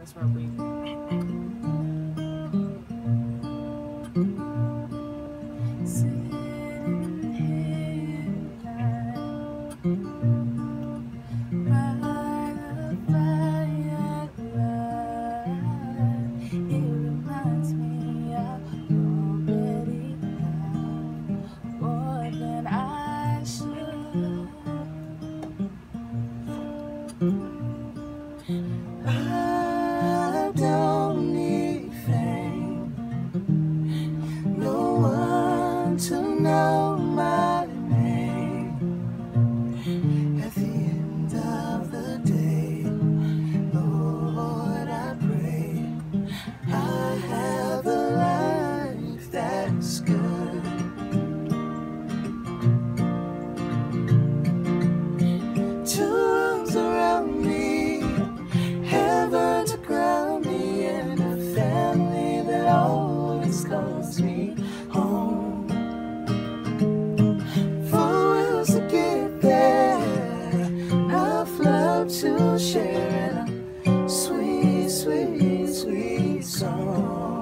That's where we. Sitting here by the firelight, it reminds me I've already found more than I should. I don't need fame, no one to know my name. At the end of the day, Lord, I pray I have a life that's good. Two arms around me, heaven to ground me, and a family that always calls me home. Four wheels to get there, enough love to share, and a sweet, sweet, sweet song.